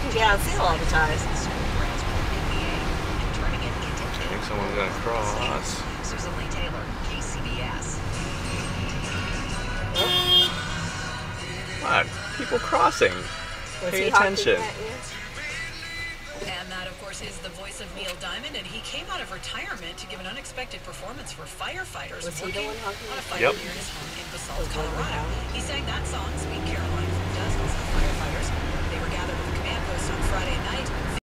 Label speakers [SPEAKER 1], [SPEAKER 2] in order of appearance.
[SPEAKER 1] Yeah, I see it all the time.
[SPEAKER 2] I
[SPEAKER 3] think someone's gonna cross.
[SPEAKER 2] Susan Taylor, KCBS.
[SPEAKER 3] Come on, people crossing.
[SPEAKER 1] Was
[SPEAKER 3] Pay
[SPEAKER 1] he
[SPEAKER 3] attention.
[SPEAKER 1] honking at you?
[SPEAKER 2] And that, of course, is the voice of Neil Diamond, and he came out of retirement to give an unexpected performance for firefighters
[SPEAKER 1] Was he the
[SPEAKER 2] working
[SPEAKER 1] one honking?
[SPEAKER 2] on a fire
[SPEAKER 3] Yep.
[SPEAKER 2] near his home in Basalt,
[SPEAKER 1] Was one of
[SPEAKER 2] Colorado.
[SPEAKER 1] them?
[SPEAKER 2] He sang that song, Sweet Caroline, for dozens of firefighters. They were gathered at the command post on Friday night.